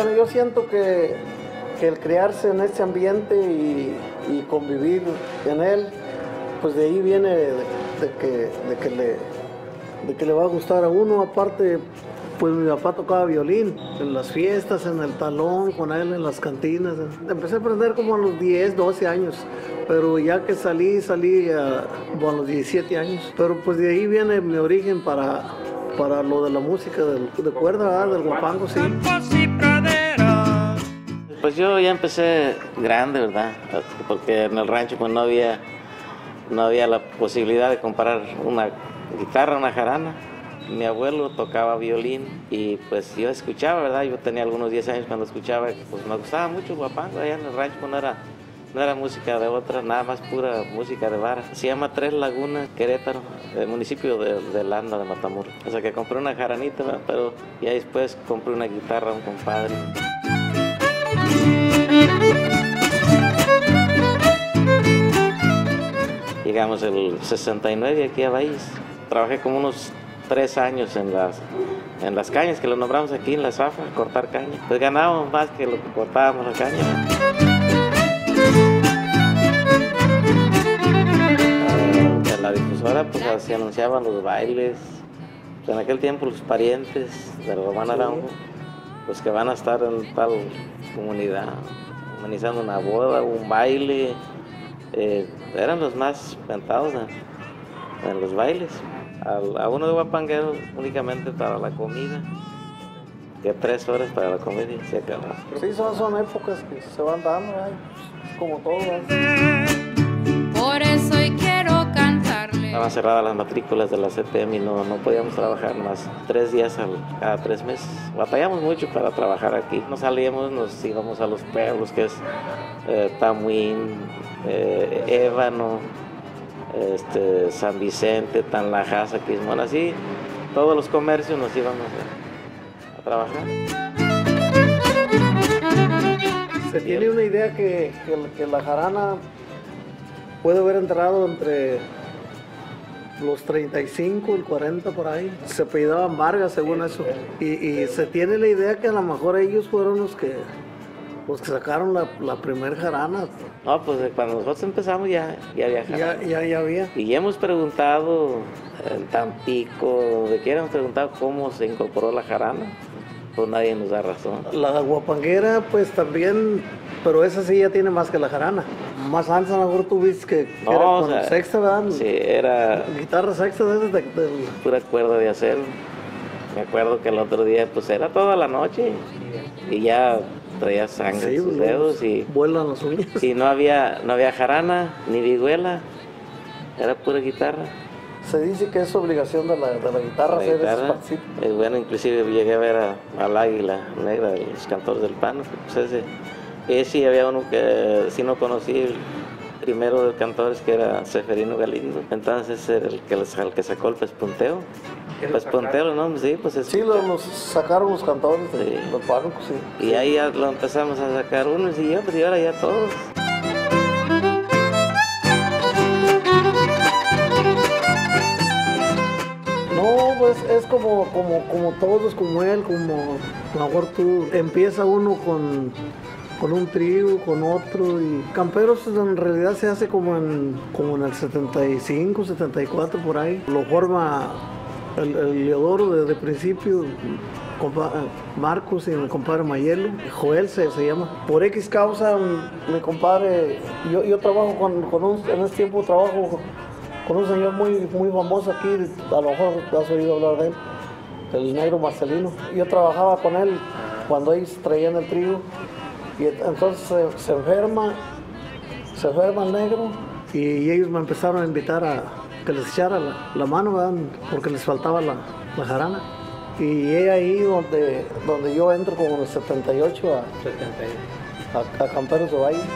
Bueno, yo siento que el criarse en este ambiente y convivir en él, pues de ahí viene de que le va a gustar a uno. Aparte, pues mi papá tocaba violín en las fiestas, en el talón, con él en las cantinas. Empecé a aprender como a los 10, 12 años, pero ya que salí a los 17 años. Pero pues de ahí viene mi origen para lo de la música de cuerda, ¿verdad? Del guapango, sí. Pues yo ya empecé grande, ¿verdad? Porque en el rancho pues no había la posibilidad de comprar una guitarra, una jarana. Mi abuelo tocaba violín y pues yo escuchaba, ¿verdad? Yo tenía algunos 10 años cuando escuchaba, pues me gustaba mucho el guapango. Allá en el rancho pues no era música de otra, nada más pura música de vara. Se llama Tres Lagunas, Querétaro, el municipio de Landa, de Matamoros. O sea que compré una jaranita, ¿verdad? Pero ya después compré una guitarra a un compadre. Llegamos el 69 aquí a Valles. Trabajé como unos 3 años en las cañas, que lo nombramos aquí en la zafra, cortar caña. Pues ganábamos más que lo que cortábamos la caña. En la difusora pues se anunciaban los bailes. Pues, en aquel tiempo los parientes de Román Arango, pues que van a estar en tal comunidad, organizando una boda, un baile. Eran los más ventados en los bailes. A uno de guapangueros únicamente para la comida, que 3 horas para la comida y se acabó. Sí, son épocas que se van dando, como todo. Por eso hoy quiero cantarle. Estaban cerradas las matrículas de la CTM y no podíamos trabajar más 3 días cada 3 meses. Batallamos mucho para trabajar aquí. Nos salíamos, nos íbamos a los pueblos, que es Tamuín, Ébano, San Vicente, Tanlajaza, Quismón, así todos los comercios nos íbamos a trabajar. Se tiene una idea que la jarana puede haber entrado entre los 35 y 40 por ahí. Se apellidaban Vargas según eso. Y se tiene la idea que a lo mejor ellos fueron los que sacaron la primer jarana. No, pues cuando nosotros empezamos ya había jarana. Ya había. Y ya hemos preguntado en Tampico, donde quiera hemos preguntado cómo se incorporó la jarana, pues nadie nos da razón. La guapanguera pues también, pero esa sí ya tiene más que la jarana. Más antes a lo mejor tú viste que No, era o con sea, sexta, ¿verdad? Sí, era Guitarra sexta de esas pura cuerda de acero. Me acuerdo que el otro día pues era toda la noche y ya traía sangre en sus dedos y vuelan las uñas. Y no había jarana ni vihuela, era pura guitarra. Se dice que es obligación de la guitarra hacer esos participios. Bueno, inclusive llegué a ver al Águila Negra, de los Cantores del Pano. Pues ese había uno que sí no conocí, el primero de cantores, que era Seferino Galindo. Entonces era el que sacó el pespunteo. Pespunteo, ¿no? Sí, pues sí, los sacaron los cantores de los párrocos, sí. Y ahí ya lo empezamos a sacar unos y yo, pues y ahora ya todos. No, pues es como todos, como él, como a lo mejor tú, empieza uno con un trío, con otro, y Camperos en realidad se hace como en el 75, 74 por ahí. Lo forma el Leodoro desde principio, Marcos y mi compadre Mayelo, Joel se llama. Por X causa, mi compadre, yo trabajo en este tiempo trabajo con un señor muy famoso aquí, a lo mejor has oído hablar de él, el Negro Marcelino. Yo trabajaba con él cuando ellos traían el trío, y entonces se enferma el Negro, y ellos me empezaron a invitar a que les echara la mano, ¿verdad? Porque les faltaba la jarana. Y es ahí donde yo entro como en el 78 a Camperos de Valle.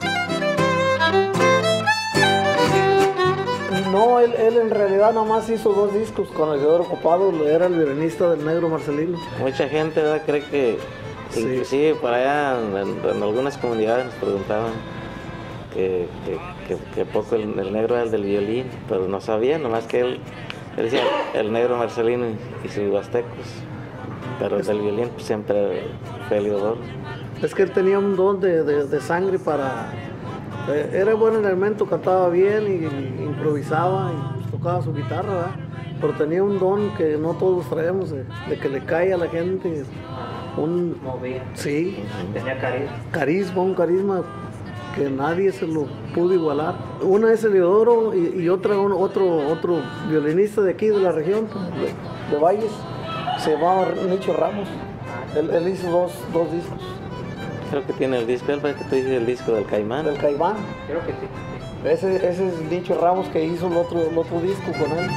No, él en realidad nada más hizo 2 discos con el Leodoro Copado, era el violinista del Negro Marcelino. Mucha gente, ¿verdad?, cree que, sí, inclusive por allá en algunas comunidades nos preguntaban que poco el Negro era el del violín, pero no sabían, nomás que él decía el Negro Marcelino y sus huastecos, pero el del violín pues, siempre fue Eliodoro. Es que él tenía un don de sangre para... era buen elemento, cantaba bien y improvisaba y pues, tocaba su guitarra, ¿verdad? Pero tenía un don que no todos traemos, de que le cae a la gente Movía. Sí, Tenía carisma. un carisma que nadie se lo pudo igualar. Una es Eliodoro y otra otro violinista de aquí, de la región, de Valles, se llamaba Nicho Ramos. Él hizo dos discos. Creo que tiene el disco, él parece que te dice el disco del Caimán. Del Caimán. Creo que sí. Ese es Nicho Ramos que hizo el otro disco con él.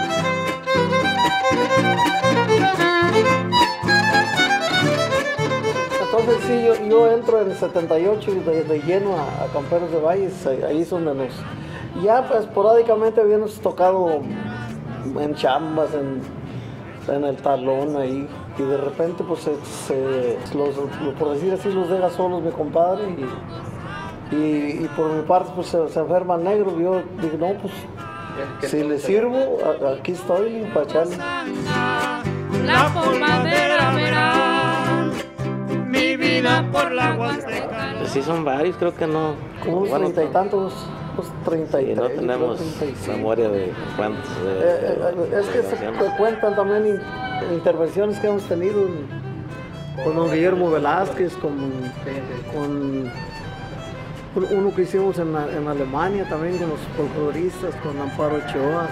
Entonces sí, yo entro en el 78 de lleno a Camperos de Valles, ahí es donde ya pues, esporádicamente habíamos tocado en chambas, en el talón ahí, y de repente pues por decir así los deja solos mi compadre, y por mi parte pues se enferma el negro. Yo digo, no, pues si le sirvo, aquí estoy para echarle. La pomadera verá mi vida por la Huasteca. Pues sí, son varios, creo que no. Como unos 30 y tantos, unos 33. Y no tenemos 35. memoria de cuántos. Es que se cuentan también intervenciones que hemos tenido con don Guillermo Velázquez, con uno que hicimos en Alemania también, con los folcloristas, con Amparo Ochoa.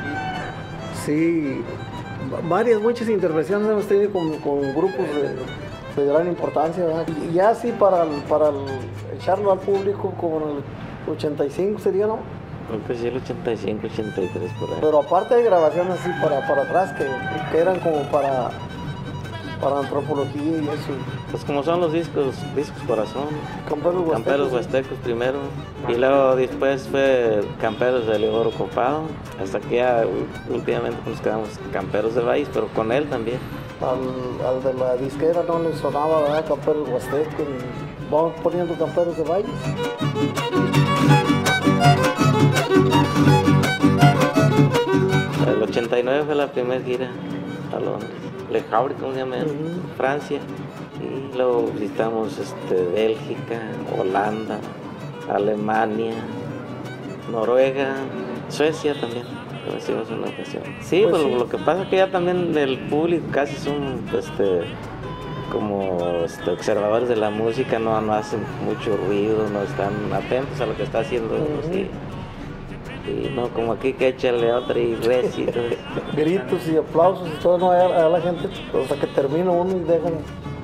Sí, muchas intervenciones hemos tenido con grupos de gran importancia, ¿verdad? Y ya así para echarlo al público, como en el 85 sería, ¿no? Creo que sí, el 85, 83 por ahí. Pero aparte hay grabaciones así para atrás que eran como para antropología y eso. Pues como son los discos corazón. Camperos Huastecos primero. Y luego después fue Camperos de Eliodoro Copado. Hasta que ya últimamente nos quedamos Camperos de Valles, pero con él también. Al de la disquera no le sonaba, ¿verdad? Camperos Huastecos. Vamos poniendo Camperos de Valles. El 89 fue la primera gira a Londres. Le Havre, ¿cómo se llama? Francia. Y luego visitamos Bélgica, Holanda, Alemania, Noruega, Suecia también. Lo hicimos en una ocasión. Sí, pues lo que pasa es que ya también el público casi son como observadores de la música, no hacen mucho ruido, no están atentos a lo que está haciendo. Y no, como aquí que échale otra y reci y todo. Gritos y aplausos y todo, no, a la gente hasta que termina uno y dejan.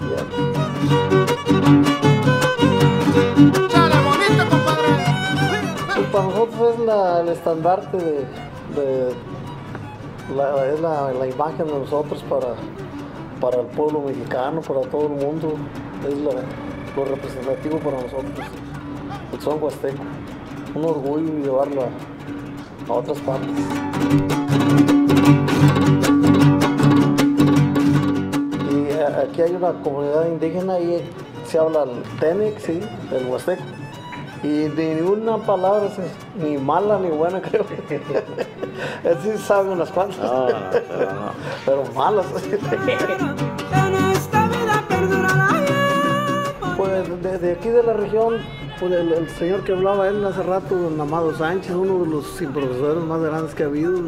¡Chale, bonito, compadre! Pues para nosotros es el estandarte es la imagen de nosotros para el pueblo mexicano, para todo el mundo. Es lo representativo para nosotros, el son huasteco. Un orgullo llevarlo a otras partes. Y aquí hay una comunidad indígena y se habla el Tenec, sí, el huasteco. Y ni una palabra, ni mala ni buena, creo. Él sí sabe unas cuantas. No. Pero malas. Pues de aquí de la región, pues el señor que hablaba él hace rato, don Amado Sánchez, uno de los improvisadores más grandes que ha habido.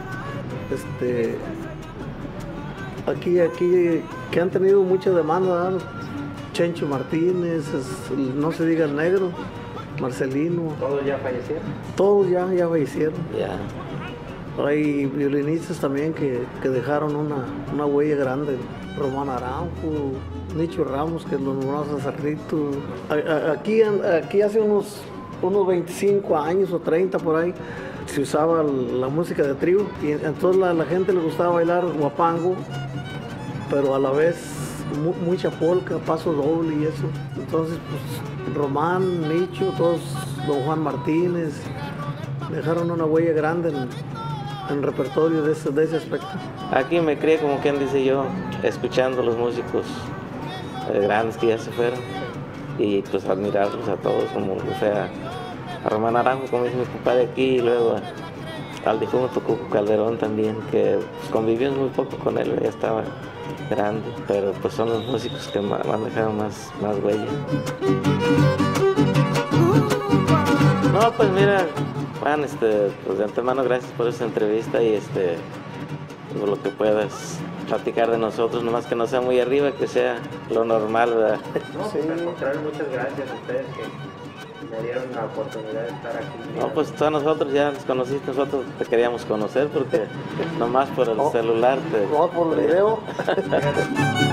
Aquí que han tenido mucha demanda, ¿verdad? Chencho Martínez, no se diga el negro, Marcelino. ¿Todos ya fallecieron? Todos ya fallecieron. Ya. Hay violinistas también que dejaron una huella grande. Román Aranjo, Nicho Ramos, que lo nombró hace Cerrito. Aquí hace unos 25 años o 30 por ahí, se usaba la música de trío y entonces la gente le gustaba bailar guapango, pero a la vez mucha polka, paso doble y eso. Entonces, pues, Román, Nicho, todos, don Juan Martínez, dejaron una huella grande en el repertorio de ese aspecto. Aquí me crié, como quien dice yo, escuchando a los músicos grandes que ya se fueron y pues admirarlos a todos, como o sea, a Román Naranjo, como dice mi compadre aquí, y luego al difunto Cuco Calderón también, que pues, convivimos muy poco con él, ya estaba grande, pero pues son los músicos que me han dejado más huella. No, pues mira, Juan, pues de antemano gracias por esta entrevista y por lo que puedas platicar de nosotros, nomás que no sea muy arriba, que sea lo normal, ¿verdad? No, pues al contrario, muchas gracias a ustedes que me dieron la oportunidad de estar aquí. No, pues todos nosotros ya nos conociste, nosotros te queríamos conocer porque nomás por el celular te... No, por el video.